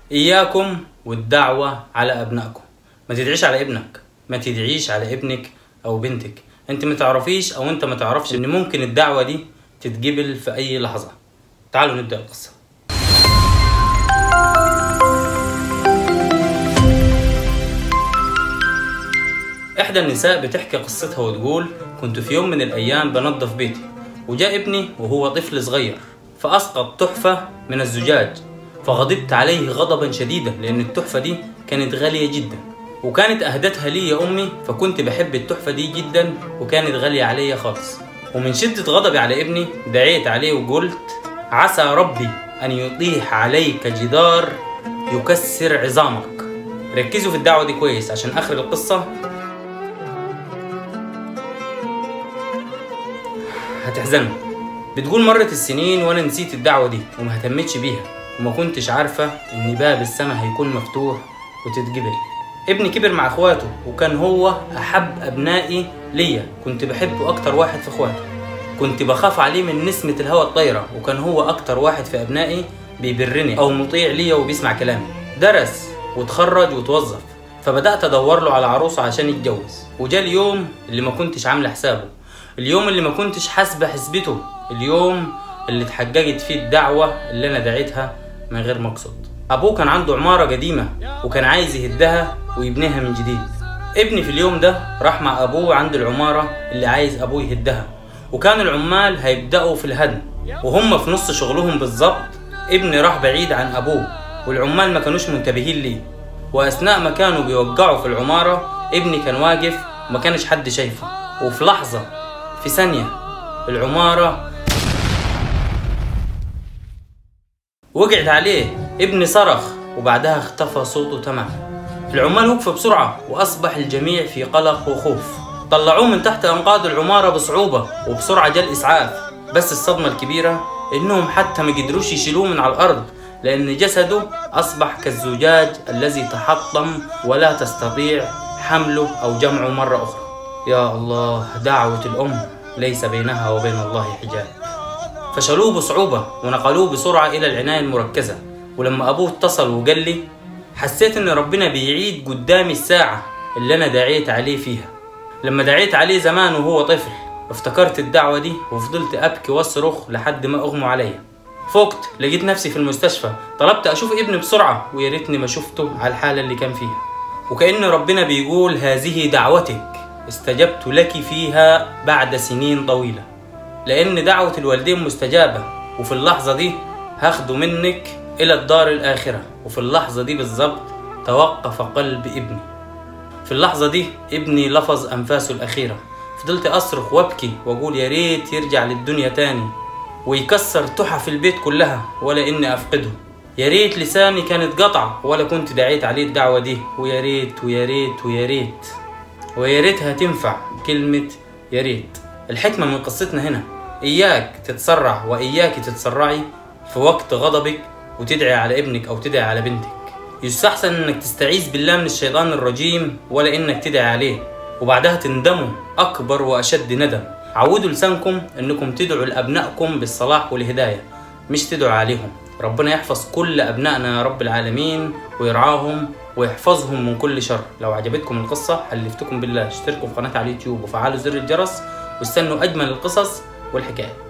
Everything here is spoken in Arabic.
إياكم والدعوة على أبنائكم. ما تدعيش على ابنك، ما تدعيش على ابنك أو بنتك. أنت ما تعرفيش أو أنت ما تعرفش إن ممكن الدعوة دي تتجبل في أي لحظة. تعالوا نبدأ القصة. إحدى النساء بتحكي قصتها وتقول: كنت في يوم من الأيام بنظف بيتي، وجاء ابني وهو طفل صغير فأسقط تحفة من الزجاج، فغضبت عليه غضبا شديدا لأن التحفة دي كانت غالية جدا، وكانت أهدتها لي يا أمي، فكنت بحب التحفة دي جدا وكانت غالية علي خالص. ومن شدة غضبي على ابني دعيت عليه وقلت: عسى ربي أن يطيح عليك جدار يكسر عظامك. ركزوا في الدعوة دي كويس عشان آخر القصة هتحزنوا. بتقول: مرت السنين وانا نسيت الدعوة دي وما اهتمتش بيها، وما كنتش عارفة ان باب السماء هيكون مفتوح وتتجبل. ابني كبر مع اخواته وكان هو احب ابنائي ليا، كنت بحبه اكتر واحد في اخواته، كنت بخاف عليه من نسمة الهواء الطايرة، وكان هو اكتر واحد في ابنائي بيبرني او مطيع ليا وبيسمع كلامي. درس وتخرج وتوظف، فبدأت ادور له على عروسة عشان يتجوز. وجاء اليوم اللي ما كنتش عامله حسابه، اليوم اللي ما كنتش حاسبه حسبته، اليوم اللي اتحققت فيه الدعوة اللي انا دعيتها من غير مقصد. ابوه كان عنده عمارة قديمة وكان عايز يهدها ويبنيها من جديد. ابني في اليوم ده راح مع ابوه عند العمارة اللي عايز ابوه يهدها، وكان العمال هيبدأوا في الهدم، وهم في نص شغلهم بالظبط ابني راح بعيد عن ابوه، والعمال ما كانوش منتبهين ليه. واثناء ما كانوا بيوقعوا في العمارة ابني كان واقف وما كانش حد شايفه، وفي لحظة في ثانية العمارة وقعت عليه. ابني صرخ وبعدها اختفى صوته تماما. العمال وقفوا بسرعة وأصبح الجميع في قلق وخوف. طلعوه من تحت أنقاض العمارة بصعوبة، وبسرعة جاء الإسعاف، بس الصدمة الكبيرة إنهم حتى ما قدروش يشيلوه من على الأرض، لأن جسده أصبح كالزجاج الذي تحطم ولا تستطيع حمله أو جمعه مرة أخرى. يا الله، دعوة الأم ليس بينها وبين الله حجاب. فشلوه بصعوبة ونقلوه بسرعة إلى العناية المركزة. ولما أبوه اتصل وقال لي، حسيت إن ربنا بيعيد قدامي الساعة اللي أنا دعيت عليه فيها. لما دعيت عليه زمان وهو طفل افتكرت الدعوة دي وفضلت أبكي واصرخ لحد ما أغمى عليا. فقت لقيت نفسي في المستشفى، طلبت أشوف ابني بسرعة، ويا ريتني ما شفته على الحالة اللي كان فيها. وكأن ربنا بيقول: هذه دعوتك استجبت لك فيها بعد سنين طويلة، لأن دعوة الوالدين مستجابة، وفي اللحظة دي هاخده منك إلى الدار الآخرة. وفي اللحظة دي بالظبط توقف قلب ابني. في اللحظة دي ابني لفظ أنفاسه الأخيرة. فضلت أصرخ وأبكي وأقول: يا ريت يرجع للدنيا تاني ويكسر تحف البيت كلها ولا إني أفقده. يا ريت لساني كانت قطع ولا كنت دعيت عليه الدعوة دي. ويا ريت ويا ريت ويا ريت ويا ريتها تنفع كلمة يا ريت. الحكمة من قصتنا هنا: إياك تتسرع وإياك تتسرعي في وقت غضبك وتدعي على ابنك أو تدعي على بنتك. يستحسن إنك تستعيذ بالله من الشيطان الرجيم ولا إنك تدعي عليه وبعدها تندموا أكبر وأشد ندم. عودوا لسانكم إنكم تدعوا لأبنائكم بالصلاح والهداية، مش تدعوا عليهم. ربنا يحفظ كل أبنائنا يا رب العالمين ويرعاهم ويحفظهم من كل شر. لو عجبتكم القصة حلفتكم بالله اشتركوا في قناتي على اليوتيوب وفعلوا زر الجرس واستنوا أجمل القصص والحكايات.